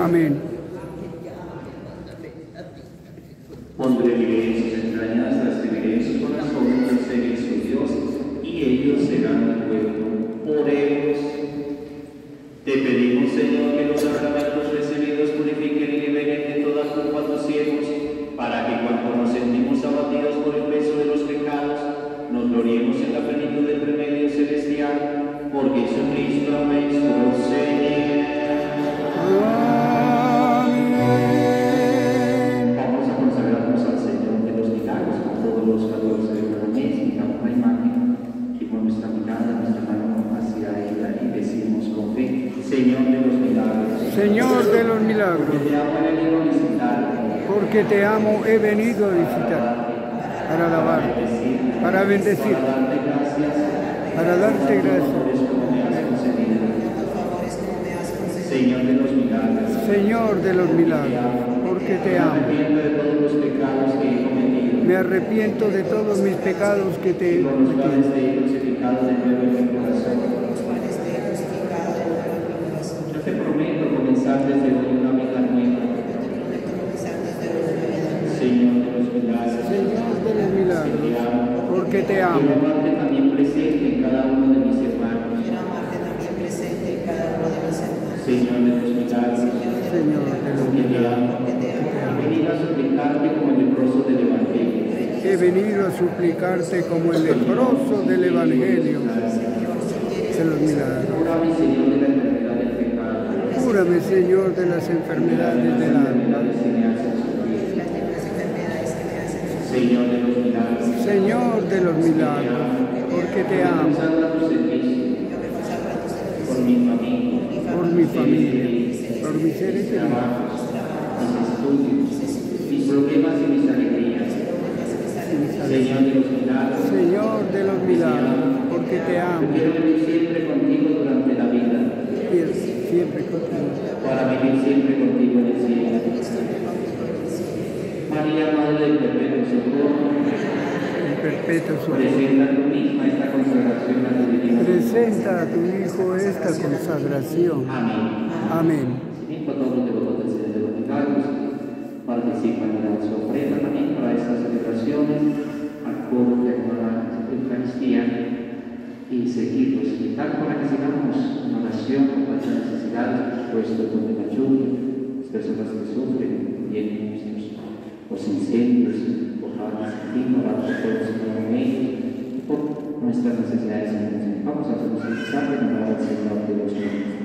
Amén. Pondré en sus entrañas, trascribiré en su corazón, yo seré su Dios, y ellos serán mi pueblo. Oremos. Te pedimos, Señor, que los sacramentos recibidos purifiquen y liberen de toda culpa a tus siervos, para que cuando nos sentimos abatidos por el peso de los pecados, nos gloriemos en la plenitud del remedio celestial, por Jesucristo nuestro Señor. Vamos a consagrarnos al Señor de los milagros con todos los 14 de cada mes, miramos la imagen, fijamos nuestra mirada, nuestra mano hacia ella y decimos con fe: Señor de los milagros. Señor de los milagros. Porque te amo, he venido a visitar. Para alabarte, para bendecir, para darte gracias. Señor de los milagros. Señor de los milagros, porque te amo. Me arrepiento de todos los pecados que he cometido. Me arrepiento de todos mis pecados que te he cometido. Yo te prometo comenzar desde hoy una vida nueva. Señor de los milagros. Señor de los milagros, porque te amo. Quiero amarte también presente en cada uno de mis hermanos. Señor de los milagros. Señor de los milagros, He venido a suplicarte como el leproso del Evangelio. he venido a suplicarte como el leproso del Evangelio de los milagros. Cúrame, Señor, de la enfermedad del pecado. Cúrame, Señor, de las enfermedades del alma. Señor de los milagros. Señor de los milagros, porque te amo. Por mi familia. Por mi familia, por mis seres queridos. Mis estudios, mis problemas y mis alegrías. Señor de los milagros. Señor de los milagros, porque te amo. Quiero vivir siempre contigo durante la vida. Siempre contigo. Para vivir siempre contigo en el cielo. María, Madre del Perpetuo Socorro, El perpetuo socorro. presenta tú misma esta consagración a tu divino. Presenta a tu Hijo esta consagración. Amén. Amén. Invito a todos los devotos del Señor de los Milagros, participan en su ofrenda también para estas celebraciones, al coro de la Eucaristía, y seguirlos, invitar para que sigamos una oración por las necesidades, por supuesto, por la lluvia, las personas que sufren, bien los incendios, por la Argentina, por los y por nuestras necesidades. Vamos a hacer un mensaje en honor al Señor de los Milagros.